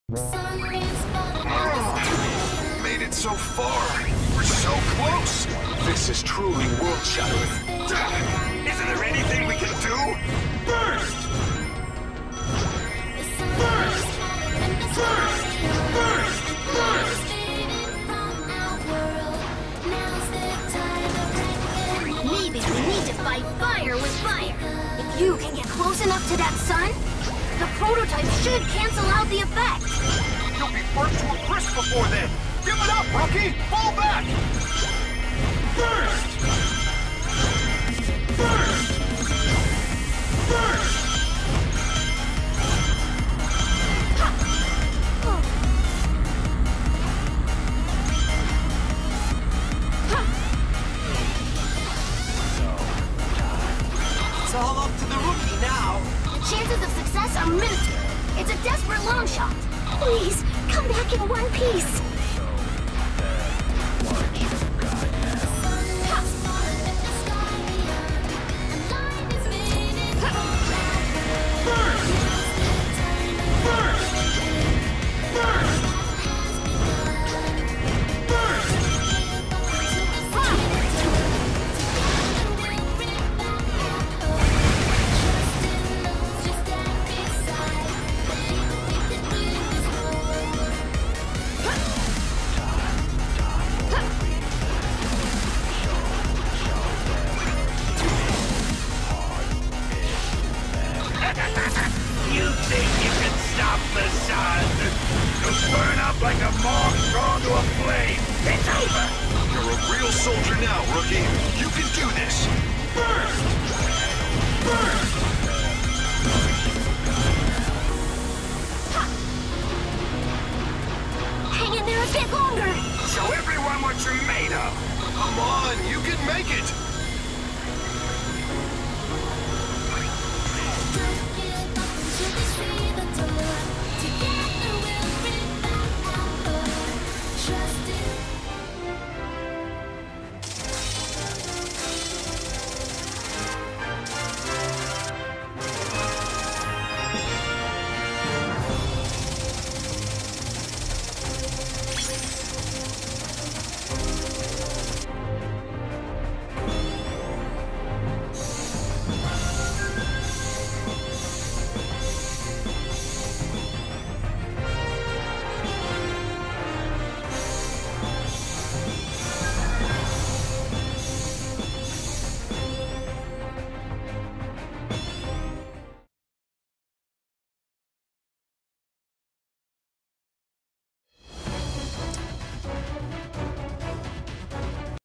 Oh, made it so far. We're so close. This is truly world-shattering. Isn't there anything we can do? Burst! Burst! Burst! Burst! Burst! Maybe we need to fight fire with fire. If you can get close enough to that sun, the prototype should cancel out the effect. You'll be burnt to a crisp before then. Give it up, rookie! Fall back! Burst! Burst! Burst! It's all up to the rookie now. The chances of success are minuscule. It's a desperate long shot. Please, come back in one piece. You think you can stop the sun? You'll burn up like a moth thrown to a flame. It's over. You're a real soldier now, rookie. You can do this. Burst! Burst! Hang in there a bit longer. Show everyone what you're made of. Come on, you can make it.